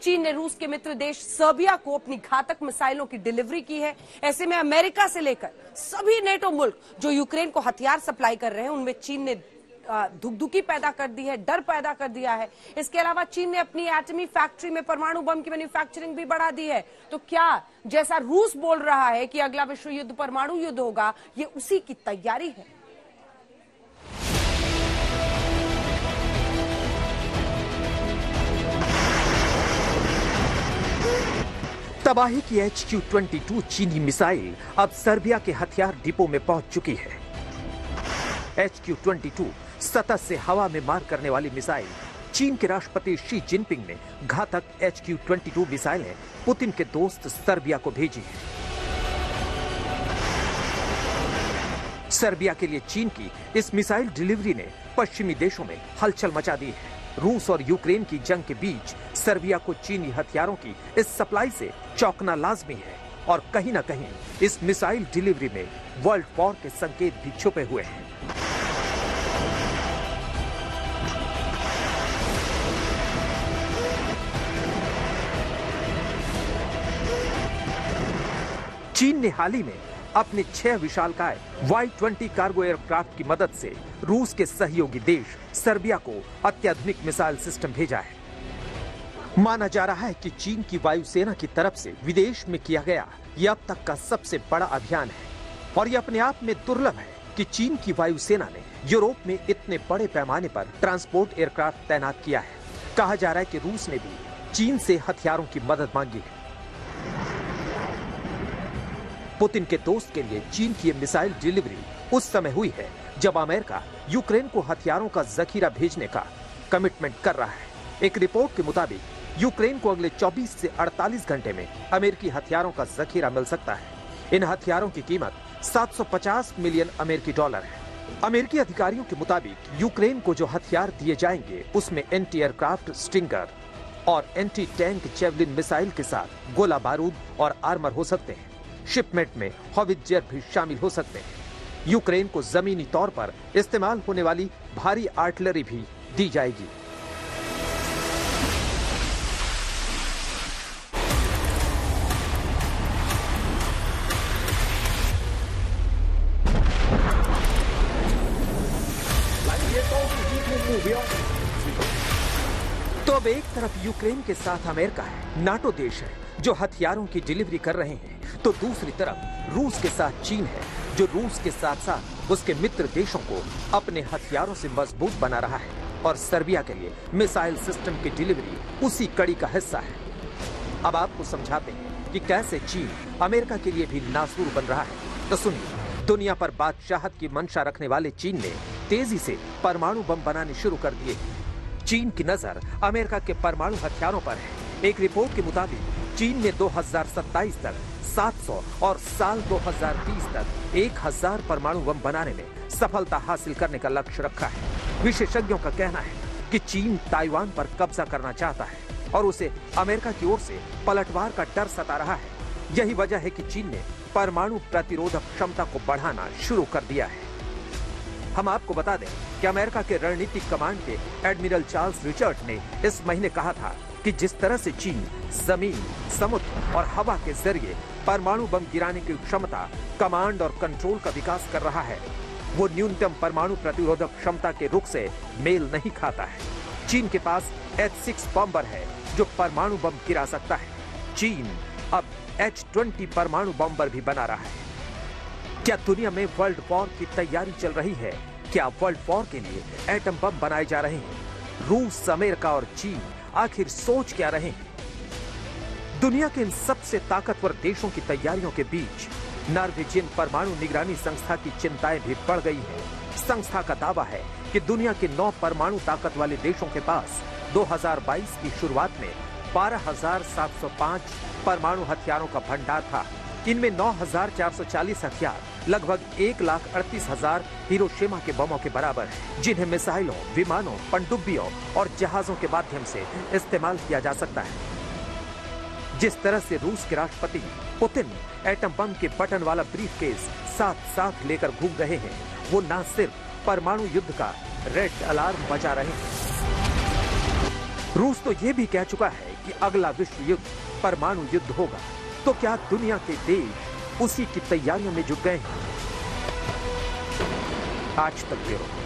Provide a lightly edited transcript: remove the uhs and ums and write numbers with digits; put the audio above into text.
चीन ने रूस के मित्र देश सर्बिया को अपनी घातक मिसाइलों की डिलीवरी की है। ऐसे में अमेरिका से लेकर सभी नेटो मुल्क जो यूक्रेन को हथियार सप्लाई कर रहे हैं, उनमें चीन ने धुकधुकी पैदा कर दी है, डर पैदा कर दिया है। इसके अलावा चीन ने अपनी एटमी फैक्ट्री में परमाणु बम की मैन्युफैक्चरिंग भी बढ़ा दी है। तो क्या जैसा रूस बोल रहा है कि अगला विश्व युद्ध परमाणु युद्ध होगा, ये उसी की तैयारी है? तबाही की HQ-22 चीनी मिसाइल अब सर्बिया के हथियार डिपो में पहुंच चुकी है। HQ-22 सतह से हवा में मार करने वाली मिसाइल चीन के राष्ट्रपति शी जिनपिंग ने घातक HQ-22 मिसाइलें पुतिन के दोस्त सर्बिया को भेजी है। सर्बिया के लिए चीन की इस मिसाइल डिलीवरी ने पश्चिमी देशों में हलचल मचा दी है। रूस और यूक्रेन की जंग के बीच सर्बिया को चीनी हथियारों की इस सप्लाई से चौंकना लाजमी है और कहीं ना कहीं इस मिसाइल डिलीवरी में वर्ल्ड वॉर के संकेत भी छुपे हुए हैं। चीन ने हाल ही में अपने 6 विशालकाय Y-20 कार्गो एयरक्राफ्ट की मदद से रूस के सहयोगी देश सर्बिया को अत्याधुनिक मिसाइल सिस्टम भेजा है। माना जा रहा है कि चीन की वायुसेना की तरफ से विदेश में किया गया यह अब तक का सबसे बड़ा अभियान है और यह अपने आप में दुर्लभ है कि चीन की वायुसेना ने यूरोप में इतने बड़े पैमाने पर ट्रांसपोर्ट एयरक्राफ्ट तैनात किया है। कहा जा रहा है कि रूस ने भी चीन से हथियारों की मदद मांगी है। पुतिन के दोस्त के लिए चीन की यह मिसाइल डिलीवरी उस समय हुई है जब अमेरिका यूक्रेन को हथियारों का जखीरा भेजने का कमिटमेंट कर रहा है। एक रिपोर्ट के मुताबिक यूक्रेन को अगले 24 से 48 घंटे में अमेरिकी हथियारों का जखीरा मिल सकता है। इन हथियारों की कीमत 750 मिलियन अमेरिकी डॉलर है। अमेरिकी अधिकारियों के मुताबिक यूक्रेन को जो हथियार दिए जाएंगे उसमें एंटी एयरक्राफ्ट स्टिंगर और एंटी टैंक जेवलिन मिसाइल के साथ गोला बारूद और आर्मर हो सकते हैं। शिपमेंट में हॉवित्जर भी शामिल हो सकते हैं। यूक्रेन को जमीनी तौर पर इस्तेमाल होने वाली भारी आर्टिलरी भी दी जाएगी। तो अब एक तरफ यूक्रेन के साथ अमेरिका है, नाटो देश है जो हथियारों की डिलीवरी कर रहे हैं, तो दूसरी तरफ रूस के साथ चीन है जो रूस के साथ साथ उसके मित्र देशों को अपने हथियारों से मजबूत बना रहा है और सर्बिया के लिए मिसाइल सिस्टम की डिलीवरी उसी कड़ी का हिस्सा है। अब आपको समझाते हैं कि कैसे चीन अमेरिका के लिए भी नासूर बन रहा है। तो सुनिए, दुनिया पर बादशाहत की मंशा रखने वाले चीन ने तेजी से परमाणु बम बनाने शुरू कर दिए। चीन की नजर अमेरिका के परमाणु हथियारों पर है। एक रिपोर्ट के मुताबिक चीन ने 2027 तक 700 और साल 2030 तक 1000 परमाणु बम बनाने में सफलता हासिल करने का लक्ष्य रखा है। विशेषज्ञों का कहना है कि चीन ताइवान पर कब्जा करना चाहता है और उसे अमेरिका की ओर से पलटवार का डर सता रहा है। यही वजह है कि चीन ने परमाणु प्रतिरोधक क्षमता को बढ़ाना शुरू कर दिया है। हम आपको बता दें कि अमेरिका के रणनीतिक कमांड के एडमिरल चार्ल्स रिचर्ड ने इस महीने कहा था कि जिस तरह से चीन जमीन, समुद्र और हवा के जरिए परमाणु बम गिराने की क्षमता, कमांड और कंट्रोल का विकास कर रहा है, वो न्यूनतम परमाणु प्रतिरोधक क्षमता के रुख से मेल नहीं खाता है। चीन के पास H-6 बॉम्बर है जो परमाणु बम गिरा सकता है। चीन अब H-20 परमाणु बॉम्बर भी बना रहा है। क्या दुनिया में वर्ल्ड वॉर की तैयारी चल रही है? क्या वर्ल्ड वॉर के लिए एटम बम बनाए जा रहे हैं? रूस, अमेरिका और चीन आखिर सोच क्या रहे हैं? दुनिया के इन सबसे ताकतवर देशों की तैयारियों के बीच नॉर्वेजियन परमाणु निगरानी संस्था की चिंताएं भी बढ़ गई हैं। संस्था का दावा है कि दुनिया के 9 परमाणु ताकत वाले देशों के पास 2022 की शुरुआत में 12,705 परमाणु हथियारों का भंडार था। इनमें 9,440 हथियार लगभग 1,38,000 हिरोशिमा के बमों के बराबर है, जिन्हें मिसाइलों, विमानों, पनडुब्बियों और जहाजों के माध्यम से इस्तेमाल किया जा सकता है। जिस तरह से रूस के राष्ट्रपति पुतिन एटम बम के बटन वाला ब्रीफकेस साथ साथ लेकर घूम रहे हैं, वो न सिर्फ परमाणु युद्ध का रेड अलार्म बजा रहे हैं, रूस तो ये भी कह चुका है कि अगला विश्व युद्ध परमाणु युद्ध होगा, तो क्या दुनिया के देश उसी की तैयारियों में जुट गए हैं? आज तक ब्यूरो।